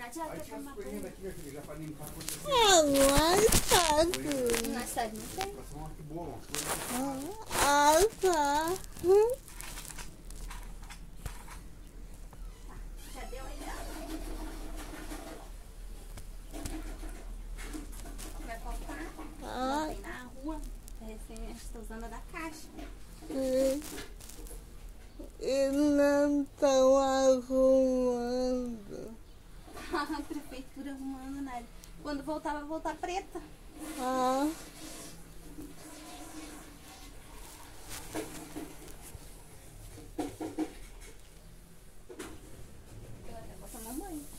Aí tinha as coisinhas daqui, minha filha, já pra limpar a coisa. Na cidade não tem. Que boa, uma coisa. Tá. Cadê o ainda? Vai faltar? Não tem na rua. Recém estou usando a da caixa. E não estão arrumando. A prefeitura arrumando nada. Quando voltar, vai voltar preta. Ah. Eu até vou tomar um banho.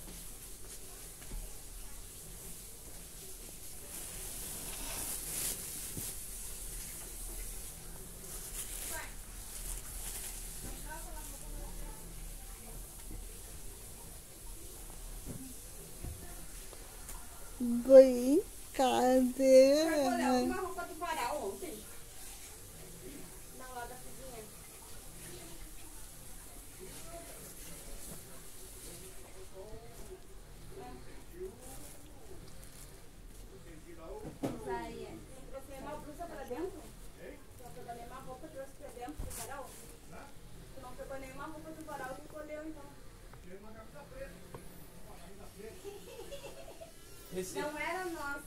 Brincadeira. Eu olhei uma roupa do varal ontem. Na hora da cozinha. Aí, trouxe a mesma blusa pra dentro? Não pegou nenhuma roupa, trouxe pra dentro do varal? Tu não pegou nenhuma roupa do varal e escolheu então. Não era nossa.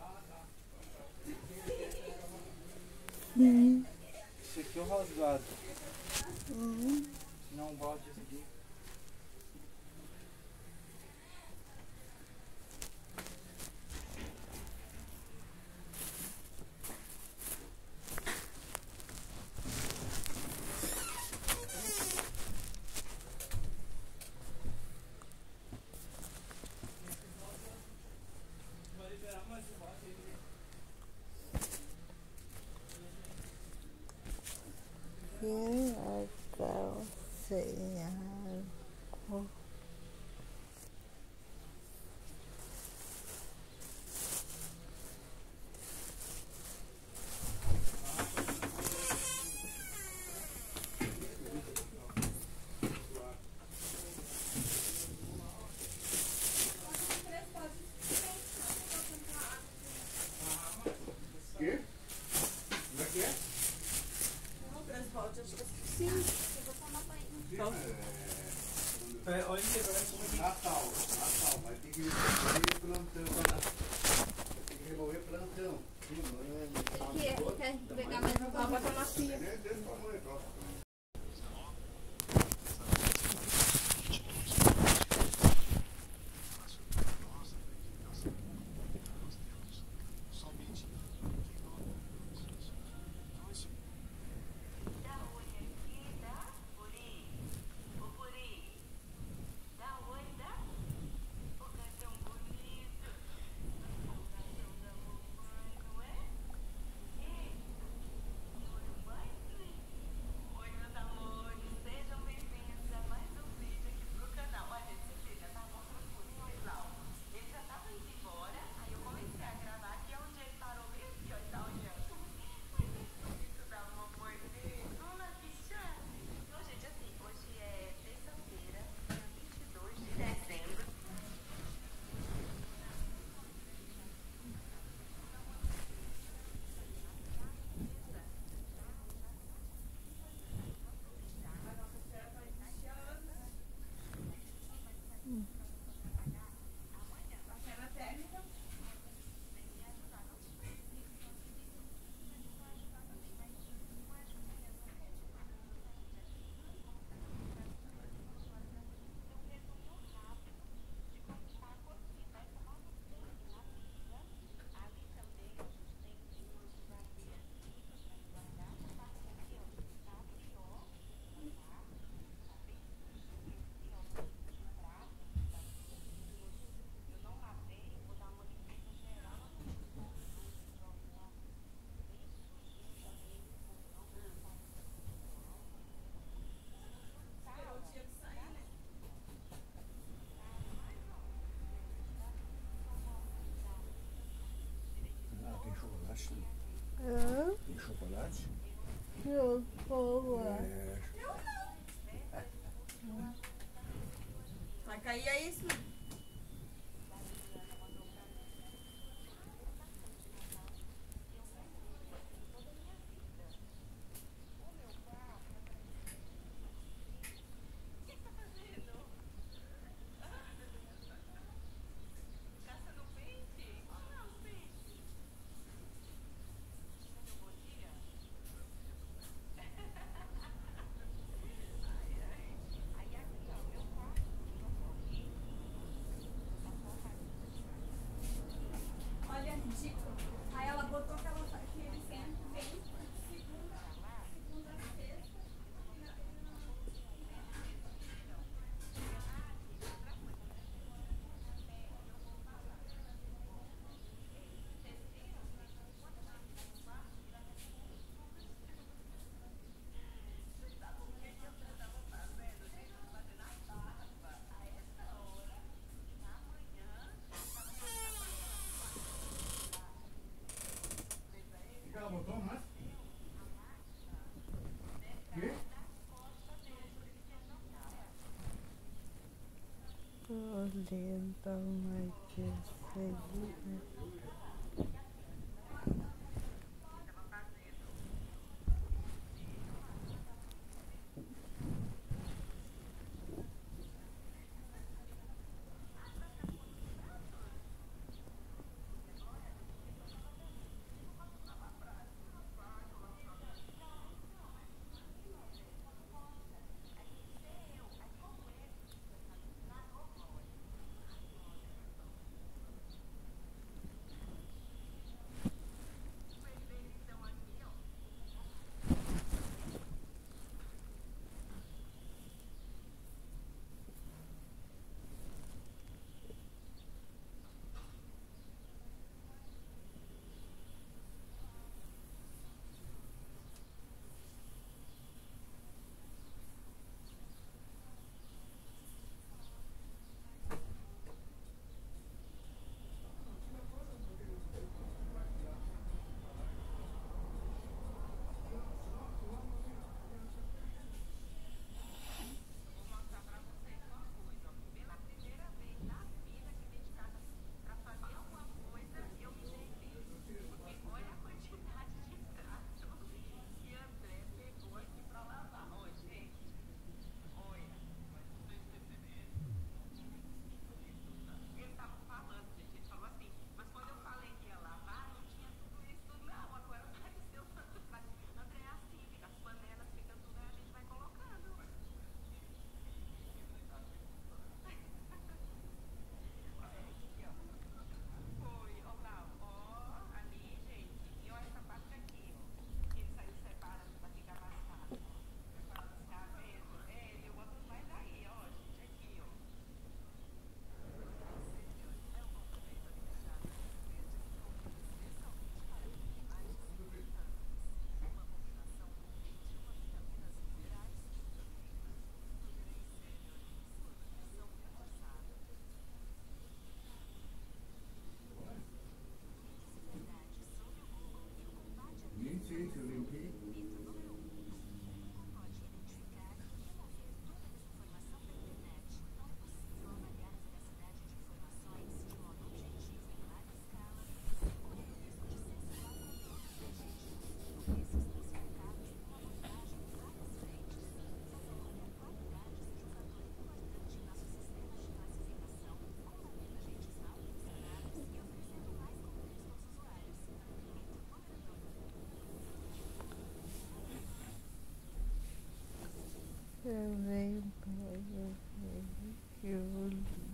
Esse aqui é o rasgado. Não, um balde esse aqui. Olha aí, Natal, vai ter que remover plantão. Tem que remover plantão. Quer pegar mais uma pra botar na pia. Tem chocolate? Chocolate. Vai cair aí, sim. Olhando mais de eu lembro que eu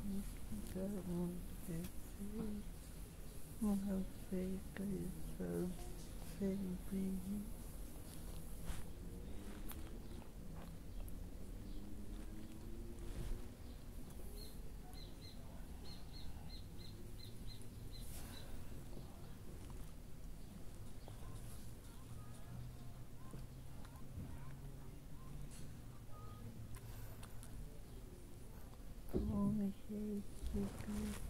uma vez que eu sempre um jeito